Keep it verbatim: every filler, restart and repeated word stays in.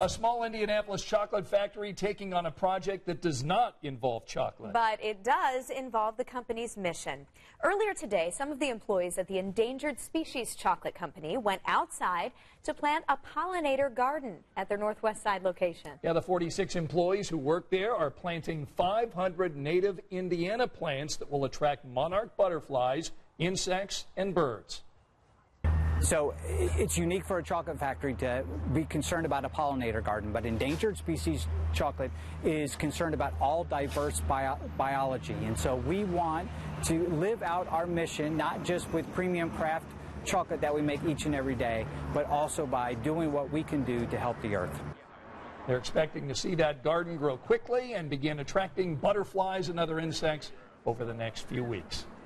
A small Indianapolis chocolate factory taking on a project that does not involve chocolate. But it does involve the company's mission. Earlier today, some of the employees at the Endangered Species Chocolate Company went outside to plant a pollinator garden at their Northwest Side location. Yeah, the forty-six employees who work there are planting five hundred native Indiana plants that will attract monarch butterflies, insects, and birds. So it's unique for a chocolate factory to be concerned about a pollinator garden, but Endangered Species Chocolate is concerned about all diverse bio biology. And so we want to live out our mission, not just with premium craft chocolate that we make each and every day, but also by doing what we can do to help the earth. They're expecting to see that garden grow quickly and begin attracting butterflies and other insects over the next few weeks.